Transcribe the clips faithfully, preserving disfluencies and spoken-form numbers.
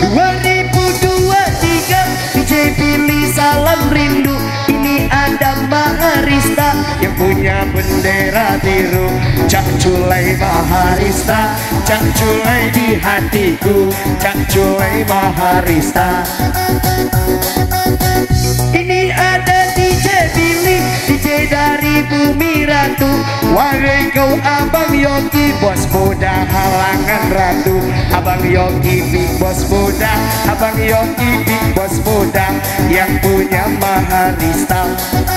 dua ribu dua puluh tiga D J Billy salam rindu. Ini ada Maharista yang punya bendera biru. Cak Culai Maharista, Cak Culai di hatiku, Cak Culai Maharista. Ini ada D J Billy, D J dari Bumi Ratu. Wahai kau Abang Yogi, bos muda halangan ratu. Abang Yogi big bos muda, Abang Yogi big bos muda yang punya Maharista.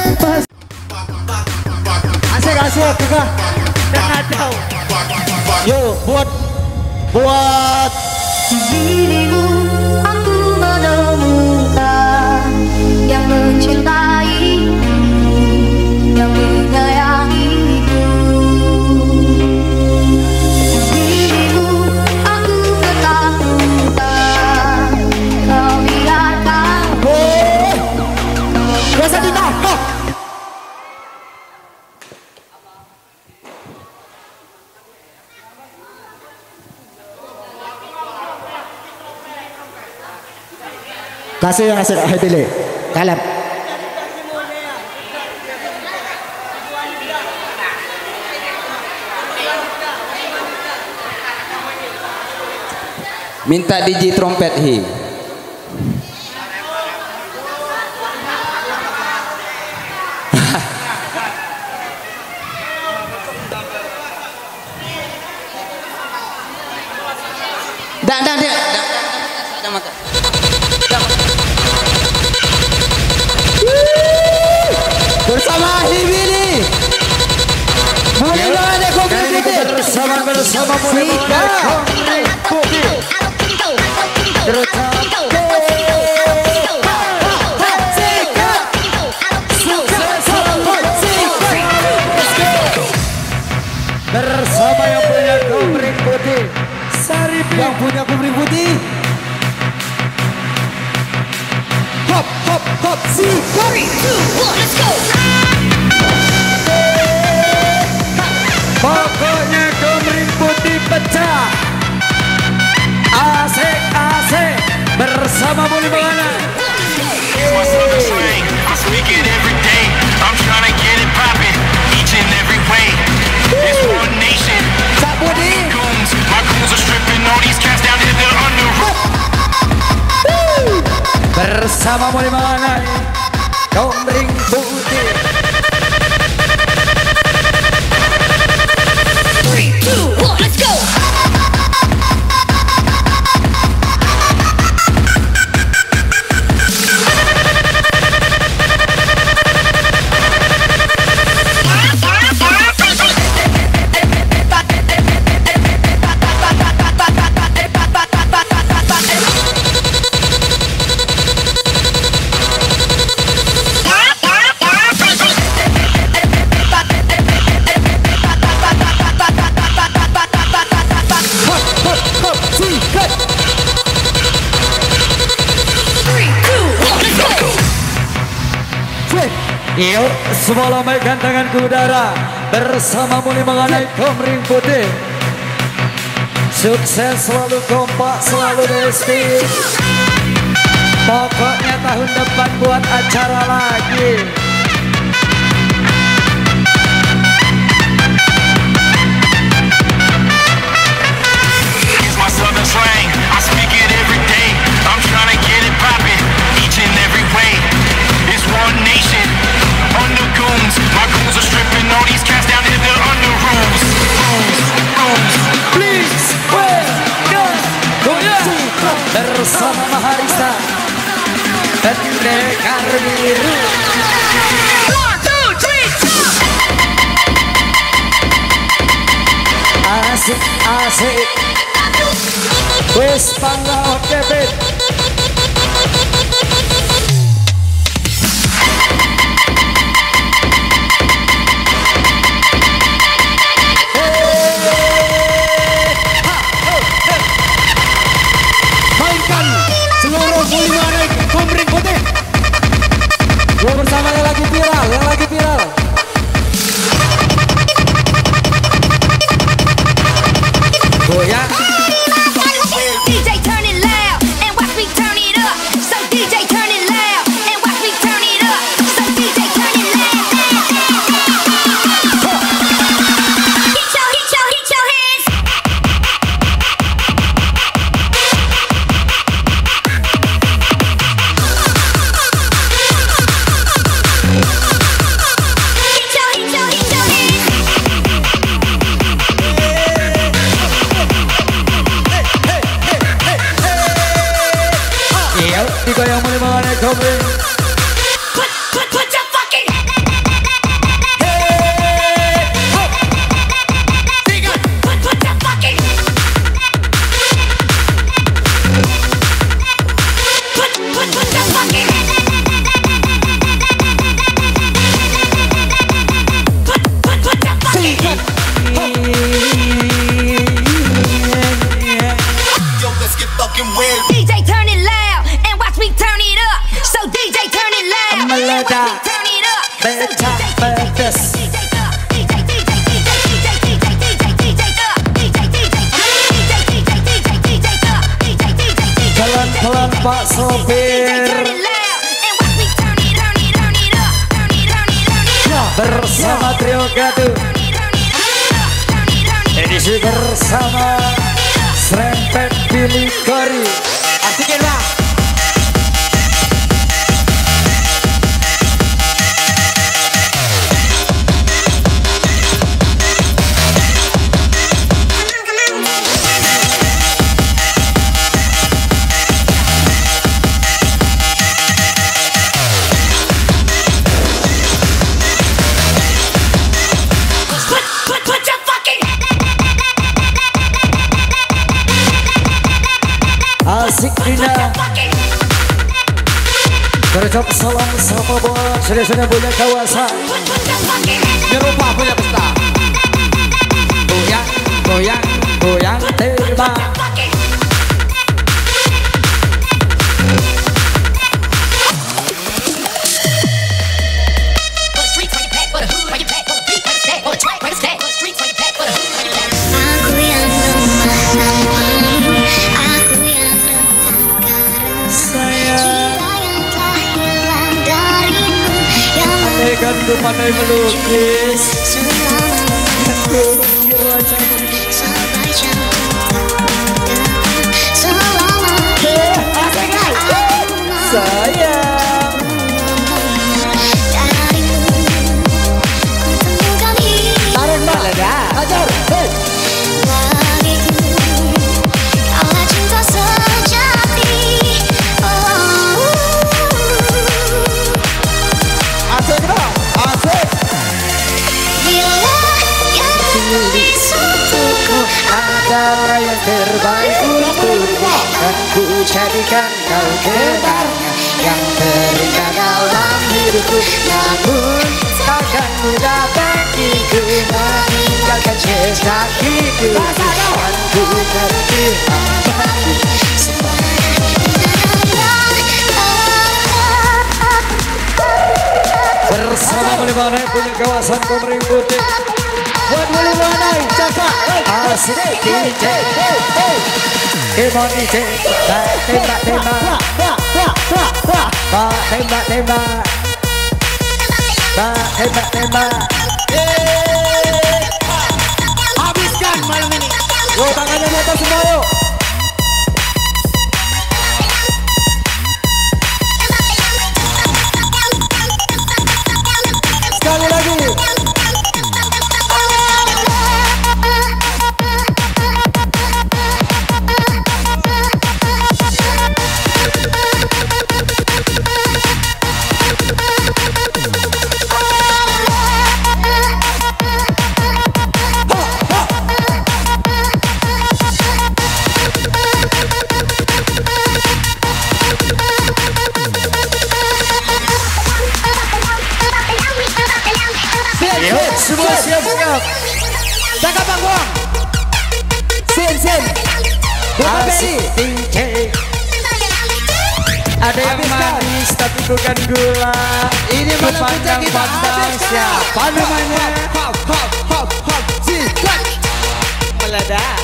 Asik-asik juga, kacau. Yo, buat buat dirimu aku menemukan yang mencintai, yang menyayangiku. Dirimu aku ketakutan, kau biarkan. oh, biasa ditangkap. Kasih yang asik ahli pilih kalap. Minta D J trompet hi. Dak dak dak. Bersama Hibili Mulai ada kompetisi bersama bersama Mulika bersama yang punya kumring putih Sari yang punya kumring putih. Hop hop hop si three two one let's go. Pokoknya kumring putih pecah. Asik asik bersama Muli Bangana. I speak it every day. I'm trying to get it poppin' each and every way. It's one nation. Sabudi. Goons, my goons are stripping all these cats down to the underworld. Bersama Muli Bangana kumring putih. Three, two, one, let's go. Yuk, semua lambaikan tangan ke udara bersama Muli mengenai kumring putih. Sukses selalu, kompak selalu, besti. Pokoknya tahun depan buat acara lagi. It's my southern slang. I speak it every day. I'm trying to get it poppin' each and every way. It's one nation. Under goons, my goons are stripping all these cats down to the under rules. Rules, rules. Please welcome bersama Maharista Pendekar Biru. One, two, three, Asik asik. Wes pangga oke bet. Kumring putih. Gua bersama yang lagi viral, yang lagi viral. Goyang. D J turn it loud and watch Digoyang mulai mengenai komeng. Put, put, put your fucking Put, put your fucking Put, put, put your fucking Put, put, put your fucking Yo, let's get fucking weird. D J turn it loud and watch me turn it up. So D J turn it loud and watch me turn it up. So D J, D J, D J, D J, D J, D J, D J, D J, Pelan-pelan Pak Sopir. Bersama trio Gaduh. Edisi bersama Serempet Billy Gori. Artikel lah. Asik Dina. Berucap salam sama buat sudah-sudah punya kawasan. Nyerupa punya pesta. Goyang, goyang, goyang terbang. Gantu pandai melukis. Sayang. Tarik malah dah. Ajar. Hey. Adalah yang terbaik untukmu, dan ku jadikan kau kenangan yang terindah dalam hidupku. Namun takkan mudah bagiku meninggalkan jejak itu, dan ku ngerti bersama Malimanai punya kawasan Komering Putih. Buat Malimanai, cakap asik D J, Emon D J, tembak tembak, tak tembak tembak, tak tembak tembak. Habiskan malam ini. Yuk tangannya di atas semua yuk. Sekali lagi. Semua siap-siap. Jaga panggung. Sin-sin. Asik D J. Ada yang manis tapi bukan gula. Ini malam puncak kita. Siapa namanya? Hop hop hop hop. Sikat. Meledak.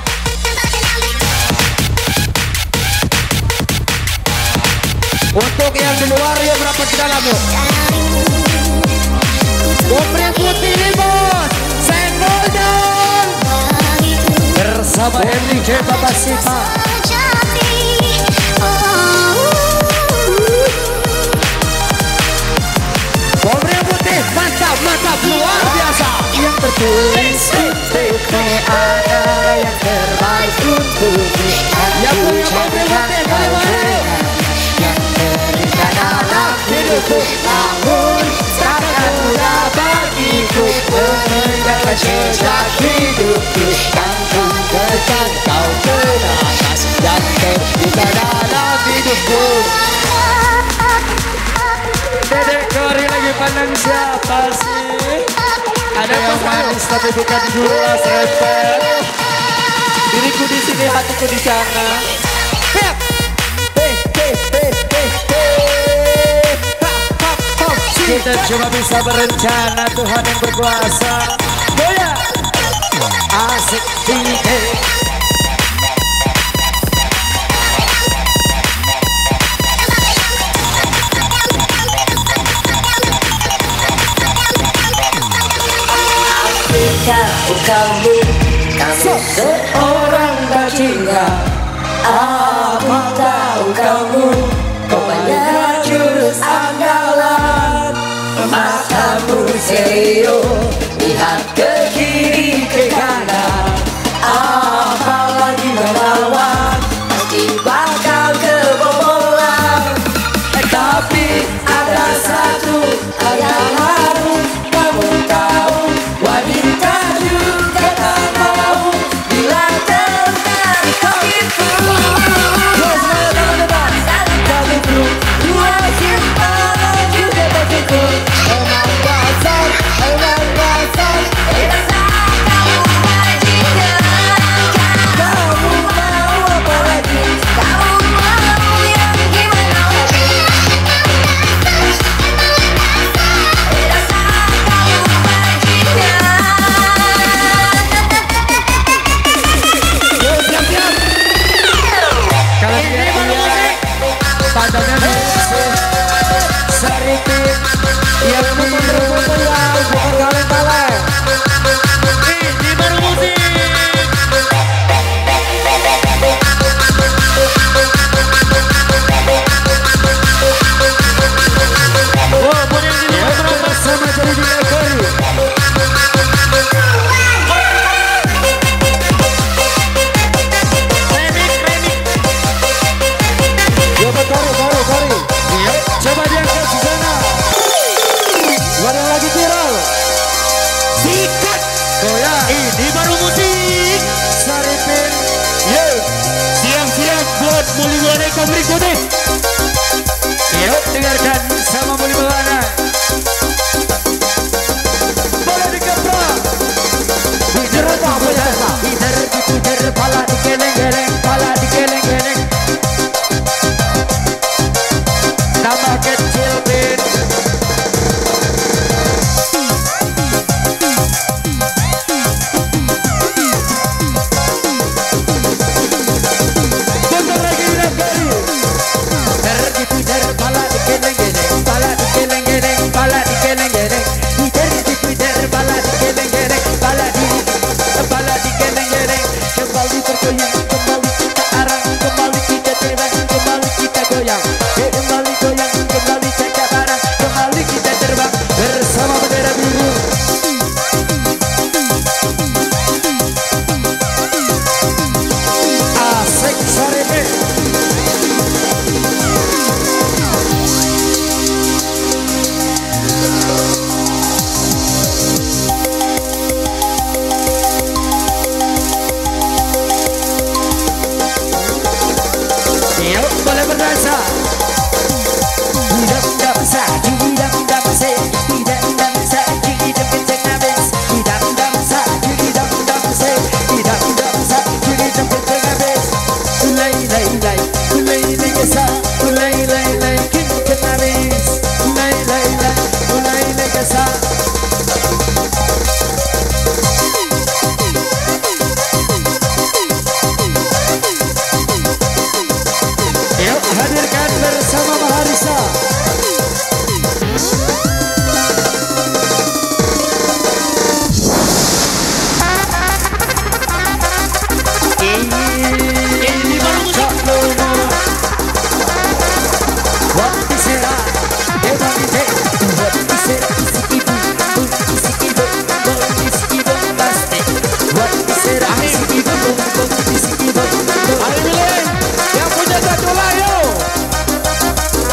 Untuk yang di luar ya berapa di dalam yuk? Komering Putih bos, senggol dong. Bersama M D J Bapak Sipa. Komering Putih mantap mantap luar biasa. Yang tertulis untukmu adalah yang terbaik untukmu. Yang punya Komering Putih bagaimana? Yang hidupku, namun takkan mudah bagiku meninggalkan jejak hidupku. Kan ku tekan kau kenangan yang terbuka dalam hidupku. Dedek Kori lagi pandang siapa sih? Ada yang manis tapi bukan gula serempet. Diriku di sini, hatiku di sana. Hep, hei, hei, hei, hei, hei. Kita cuma bisa berencana, Tuhan yang berkuasa. Goyang, Asik tinggi. Tahu kamu, kamu seorang bajingan. Aku tahu kamu, kau banyak jurus andalan. Matamu serius, lihat ke kiri ke kanan. Apalagi melawan, pasti bakal kebobolan. Tapi ada satu hal yang harus kamu tahu. Wanita juga tak mau bila tertarik kopiku. Kamu dua cinta juga bagiku. Emang dasar, emang dasar. Dasar kamu bajingan. Kamu mau apa lagi? Kamu mau yang gimana lagi? Dasar kamu bajingan. Kalau dia dia padanya musik Saripin yang memperlukan bukan kaleng-kaleng. Ini baru musik. Oh, boleh dilihat berapa sama jadi dia Kori. coba Kori, Kori, Kori. Coba diangkat di sana. Ada lagi viral. Sikat. Goyang. Ini baru musik. Saripin. Yo. Siap-siap buat Muli Buana Eko berikutnya. Yuk dengarkan sama Muli Buana. Bola dikeprak. Pujar apa pujar? Pujar pujar pala digeleng-geleng, pala digeleng-geleng. Nama kecil bin. Bentar lagi udah Kori. Terdipujar pala digeleng-geleng, pala digeleng-geleng, pala digeleng-geleng. Terdipujar pala digeleng-geleng, pala di pala digeleng-geleng. Kembali bergoyang, kembali kita arang, kembali kita terbang, kembali kita goyang. Kembali goyang, kembali cakap barang, kembali kita terbang bersama bendera biru. Asik sore ini. Yuk boleh berdansa. Tidak tidak bisa, tidak tidak bisa, tidak tidak bisa, tidak kenceng habis. Tidak tidak bisa, tidak tidak bisa, tidak tidak bisa, tidak kenceng habis. Ulai ulai ulai, ulai ulai kesa, ulai ulai ulai kenceng habis. Ulai ulai ulai, ulai ulai kesa. Yuk hadirkan bersama Maharisa. Ini baru musik. Waktu serah, dewa ide. Waktu serah isi ibu, isi ibu, isi ibu pasti. Waktu serah isi ibu, isi ibu. Ayo Milen, yang punya satu layo.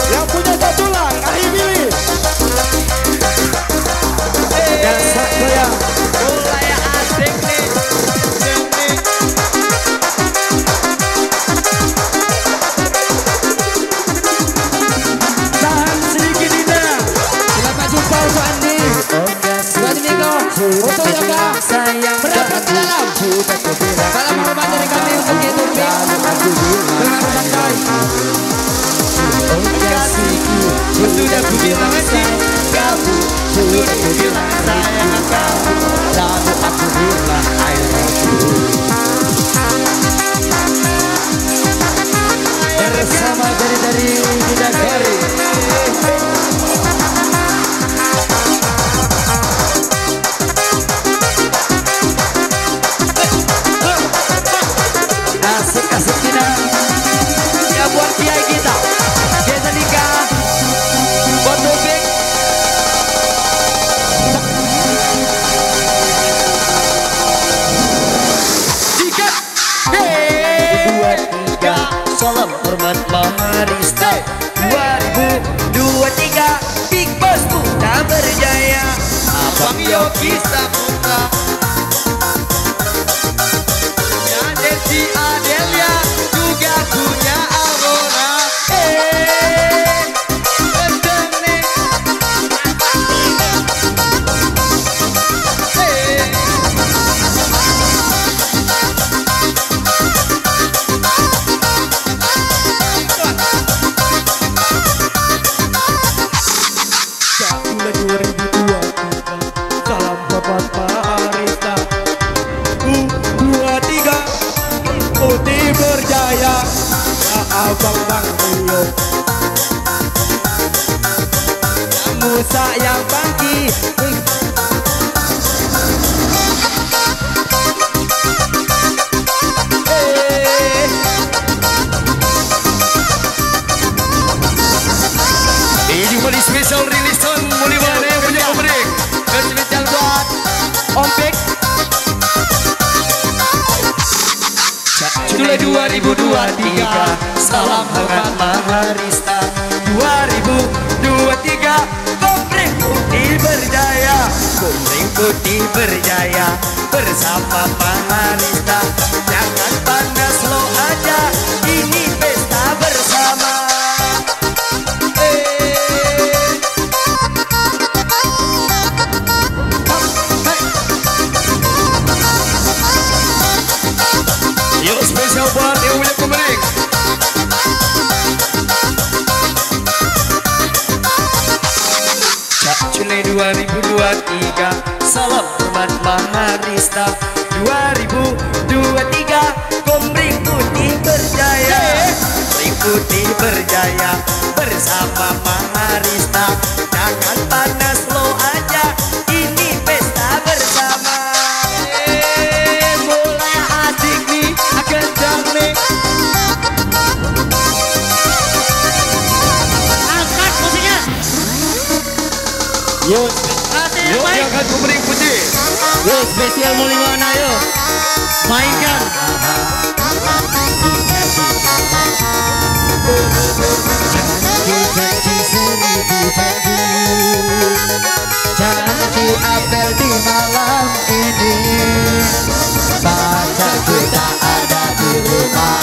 sudah kubilang. Salam hormat dari kami untuk itu. Lalu aku bilang santai. Oh kasihku, sudah kubilang sayang kamu, sudah kubilang sayang kamu. Lalu aku bilang I love you. Bersama dari-dari Bidadari. Asik-asik kita. Ya buat kiai kita. Kita nikah. Buat Bobek. Tiga. Hey. Dua tiga. Salam hormat Maharista. Dua ribu dua tiga. Big Boss Muda berjaya. Abang Yogi Saputra. Si Adelia juga punya Aurora. Eh, kenceng nih. Eh. Mulai dua ribu dua tiga. Salam hormat Maharista. Dua tiga. Putih berjaya, abang Bang Rio. Musa yang pagi. Eh. Ini kali spesial rilisan mulai mana yang punya komering. Spesial buat Om Pek. Mulai dua ribu dua tiga. Salam hormat Maharista. Dua ribu dua tiga. Komering Putih berjaya. Komering Putih berjaya. Bersama Maharista. Jangan panas lo aja. Ini pesta bersama. Yuk spesial buat yang punya komering. Juli dua ribu dua tiga. Salam hormat Maharista. Dua ribu dua tiga. Komering Putih berjaya. Komering Putih berjaya. Bersama Maharista. Jangan panas lo aja. Ini pesta bersama. Angkat musiknya. Yuk, yuk jangan Komering Putih. Yo spesial Mulimana yo. Mainkan. Janji-janji seribu janji. Janji apel di malam ini. Baca kita ada di rumah.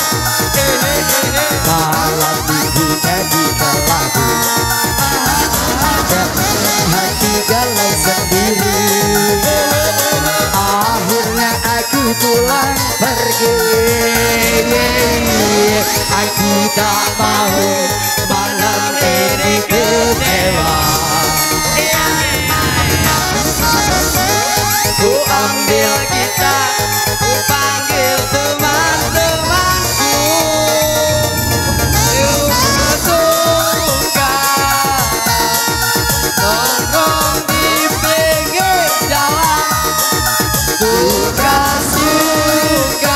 Malam minggu jadi kelabu. Hati galau sendiri. Akhirnya aku pulang pergi. Aku tak mau malam ini kecewa. Ku ambil gitar, ku panggil teman-temanku. Yuk suka nongkrong di pinggir jalan. Suka-suka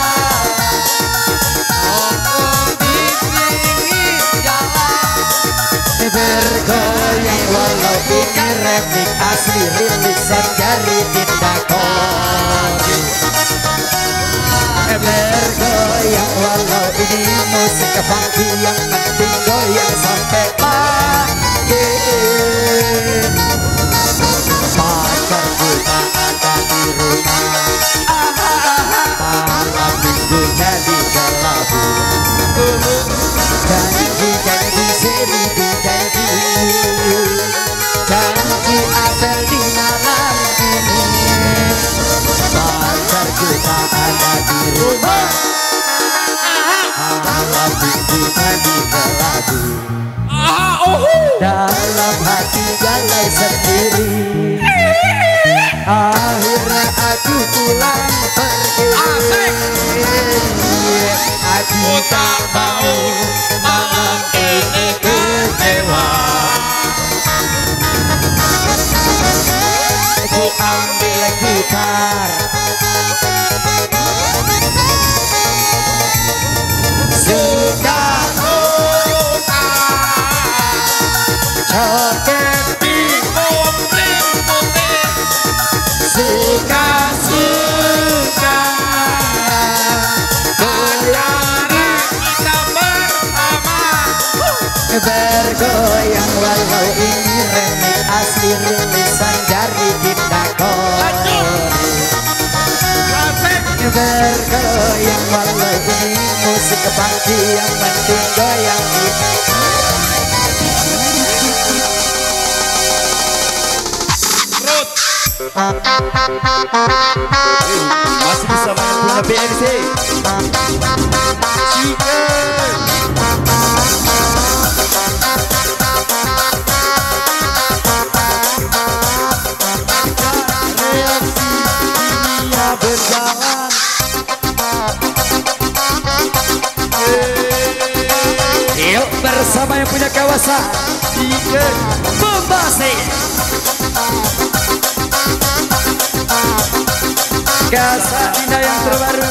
nongkrong di pinggir jalan. Bergoyang walau ini remix asli rilisan dari Tindakoni. Bergoyang walau ini musik funky yang penting goyang sampai pagi. Pacarku tak ada di rumah. Malam minggu jadi kelabu. Janji-janji seribu janji. Janji apel di malam ini. Pacarku tak dalam hati galai sendiri. Akhirnya aku pulang pergi. Aku tak mau malam ini kecewa. Aku ambil gitar, suka-suka joget bingung putih, suka-suka goyang kita bersama, bergoyang walau ini remix asli rilisan jari Dindakor. Bergoyang walau ini musik kebangki yang penting goyang kita. Masih bersama yang punya B N C Chicken. Reaksi dunia berjalan. Yuk bersama yang punya kawasan Chicken Bombastic. Kasar indah yang terbaru.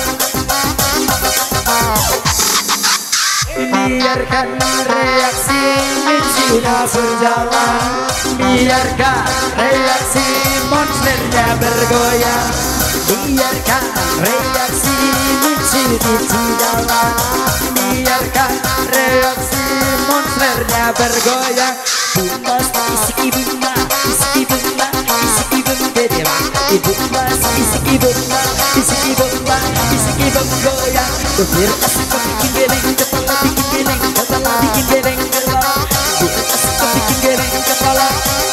Biarkan reaksi Cina berjalan, biarkan reaksi monsternya bergoyang, biarkan reaksi Cina jalan, biarkan reaksi monsternya bergoyang. Bumas isiki bunga, isiki bunga, isiki bunga dewa. Ibu mas isiki bunga, isiki bunga, isiki bunga goyang. Biar asik bikin geleng kepala, bikin geleng kepala, bikin geleng kepala. Biar asik bikin geleng kepala.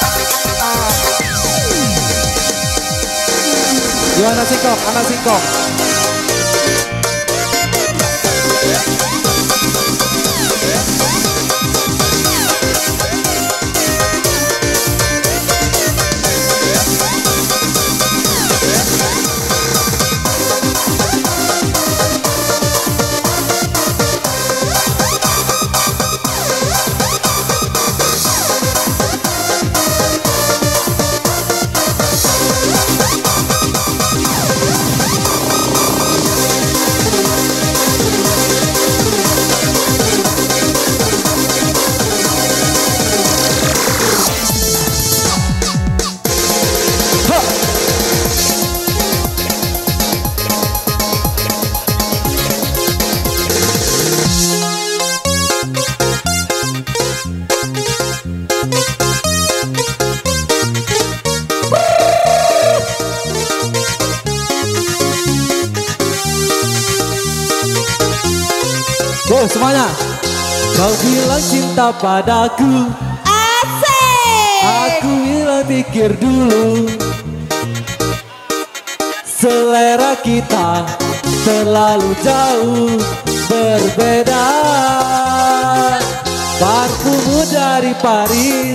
Gimana singkong, anak singkong? Go semuanya. Kau bilang cinta padaku, Asik. aku bilang pikir dulu. Selera kita terlalu jauh berbeda. Parfummu dari Paris,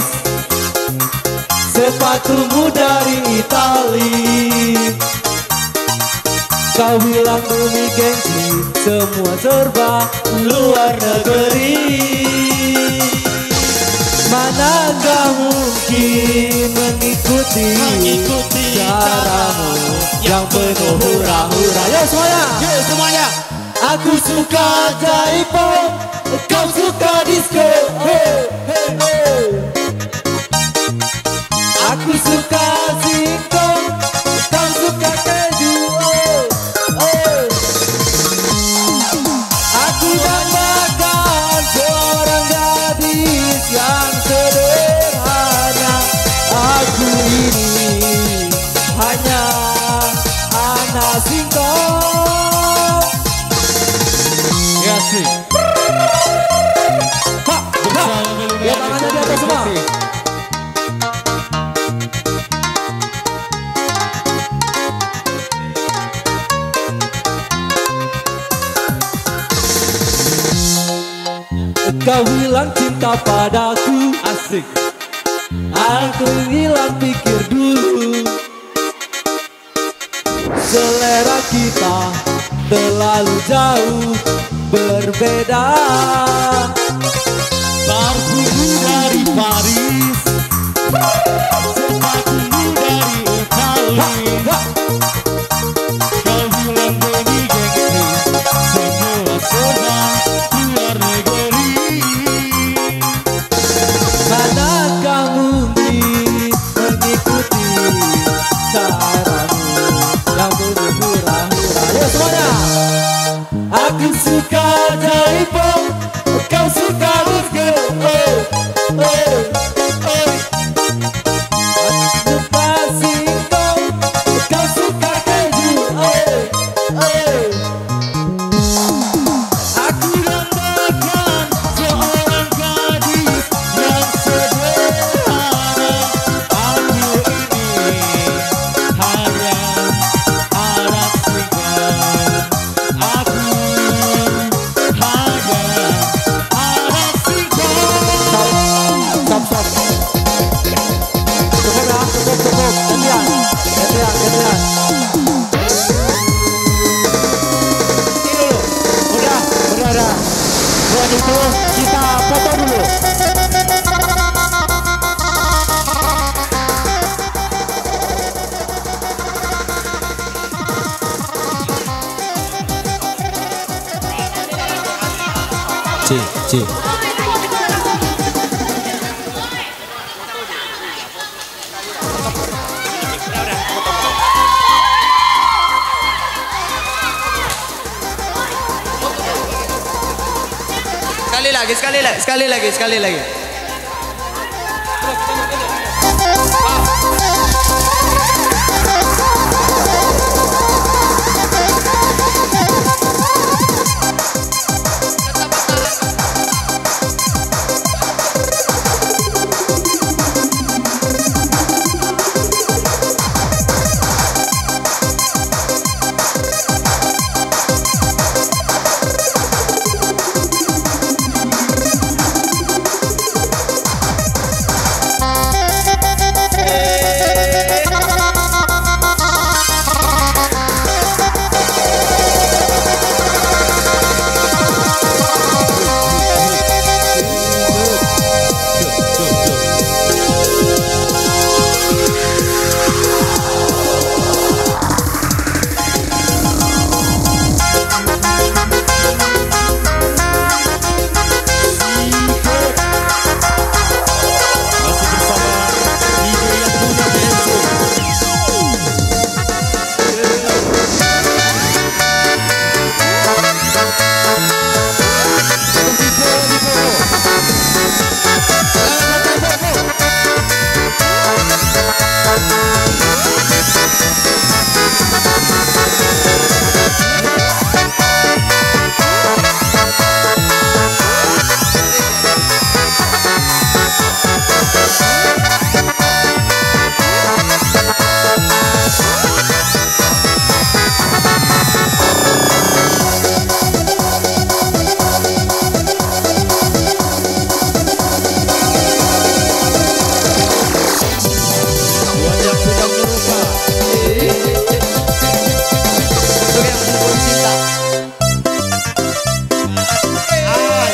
sepatumu dari Itali. Kau bilang bumi gengsi, semua serba luar negeri. Mana gak mungkin mengikuti, mengikuti caramu yang penuh hura-hura. Yo semuanya, yo semuanya. Aku suka J-pop, kau suka disco. Hey, hey, hey. Aku suka singkong, kau suka keju. Aku banggakan seorang gadis yang sederhana. Aku ini hanya anak singkong. Ya sih. hilang cinta padaku. Asik. Aku hilang pikir dulu. Selera kita terlalu jauh berbeda. Parfummu dari Paris, sepatumu dari Itali. Kau bilang demi gengsi, semua serba luar negeri. Karena kamu ingin mengikuti caramu yang penuh hura-hura. Ayo semuanya. Aku suka jaipong, kau suka luka. Oh, oh, oh. Lupa singkong, kau suka keju. Oh, oh. Aku dambakan seorang gadis yang sederhana. Aku ini hanya anak singkong. Aku hanya anak singkong. Stop, stop. Cukup ya, cukup, cukup. Gantian, gantian, gantian. Ini dulu. Udah, udah, udah. Buat itu kita foto dulu. C, C. Sekali lagi, sekali lagi, sekali lagi, sekali lagi.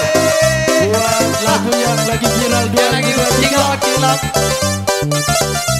Lagu yang lagi viral, dia lagi viral.